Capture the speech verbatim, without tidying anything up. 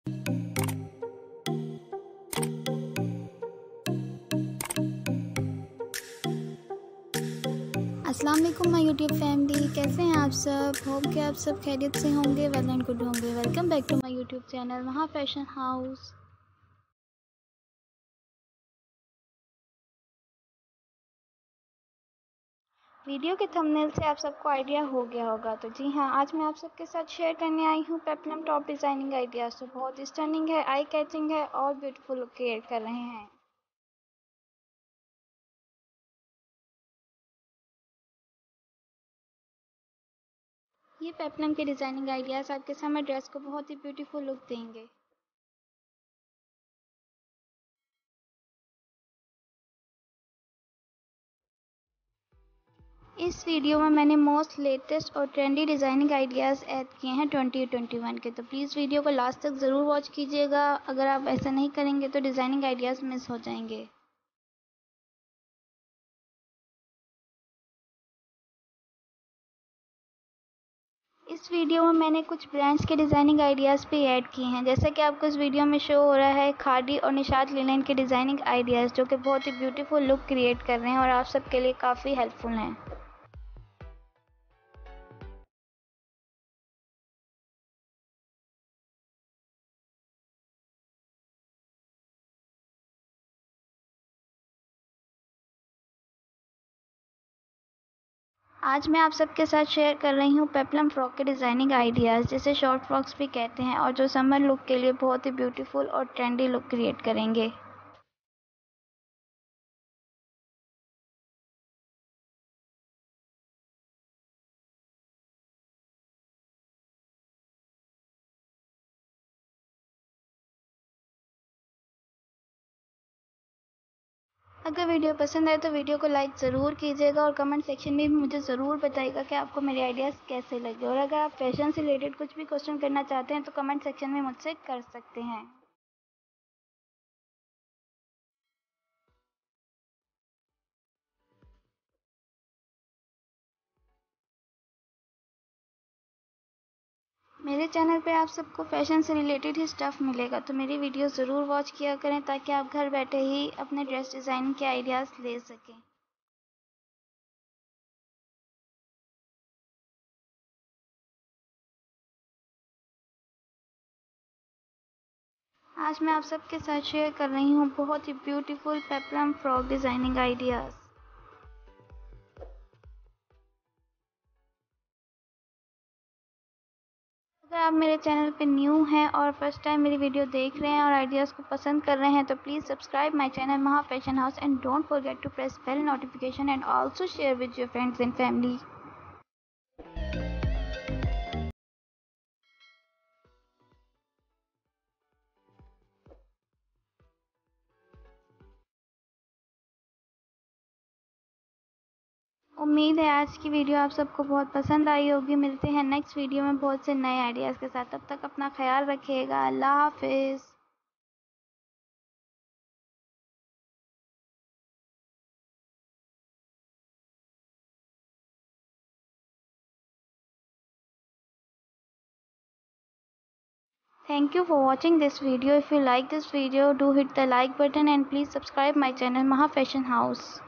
अस्सलाम वालेकुम my YouTube family, कैसे हैं आप सब। होप कि आप सब खैरियत से होंगे, वेल एंड गुड होंगे। Welcome back to my YouTube channel Maha fashion house. Video के थंबनेल से आप सबको आइडिया हो गया होगा, तो जी हाँ, आज मैं आप सबके साथ शेयर करने आई हूँ पेप्लम टॉप डिज़ाइनिंग आइडियाज़। तो बहुत स्टनिंग है, आई कैचिंग है और ब्यूटीफुल लुक क्रिएट कर रहे हैं। ये पेप्लम के डिज़ाइनिंग आइडियाज़ आपके समर ड्रेस को बहुत ही ब्यूटीफुल लुक देंगे। इस वीडियो में मैंने मोस्ट लेटेस्ट और ट्रेंडी डिज़ाइनिंग आइडियाज़ ऐड किए हैं ट्वेंटी ट्वेंटी वन के। तो प्लीज़ वीडियो को लास्ट तक ज़रूर वॉच कीजिएगा। अगर आप ऐसा नहीं करेंगे तो डिज़ाइनिंग आइडियाज़ मिस हो जाएंगे। इस वीडियो में मैंने कुछ ब्रांड्स के डिज़ाइनिंग आइडियाज़ भी ऐड किए हैं, जैसा कि आपको इस वीडियो में शो हो रहा है खादी और निशात लिनन के डिज़ाइनिंग आइडियाज़, जो कि बहुत ही ब्यूटीफुल लुक क्रिएट कर रहे हैं और आप सबके लिए काफ़ी हेल्पफुल हैं। आज मैं आप सबके साथ शेयर कर रही हूँ पेप्लम फ्रॉक के डिज़ाइनिंग आइडियाज़, जिसे शॉर्ट फ्रॉक्स भी कहते हैं, और जो समर लुक के लिए बहुत ही ब्यूटीफुल और ट्रेंडी लुक क्रिएट करेंगे। अगर वीडियो पसंद आए तो वीडियो को लाइक ज़रूर कीजिएगा और कमेंट सेक्शन में भी मुझे ज़रूर बताइएगा कि आपको मेरे आइडियाज़ कैसे लगे। और अगर आप फैशन से रिलेटेड कुछ भी क्वेश्चन करना चाहते हैं तो कमेंट सेक्शन में मुझसे कर सकते हैं। मेरे चैनल पे आप सबको फैशन से रिलेटेड ही स्टफ़ मिलेगा, तो मेरी वीडियो ज़रूर वॉच किया करें ताकि आप घर बैठे ही अपने ड्रेस डिज़ाइनिंग के आइडियाज़ ले सकें। आज मैं आप सबके साथ शेयर कर रही हूँ बहुत ही beautiful peplum frock designing ideas. अगर आप मेरे चैनल पे न्यू हैं और फर्स्ट टाइम मेरी वीडियो देख रहे हैं और आइडियाज़ को पसंद कर रहे हैं तो please subscribe my channel Maha fashion house and don't forget to press bell notification and also share with your friends and family. उम्मीद है आज की वीडियो आप सबको बहुत पसंद आई होगी। मिलते हैं नेक्स्ट वीडियो में बहुत से नए आइडियाज़ के साथ। तब तक अपना ख्याल रखिएगा। अल्लाह हाफिज़। Thank you for watching this video. If you like this video, do hit the like button and please subscribe my channel Maha Fashion House.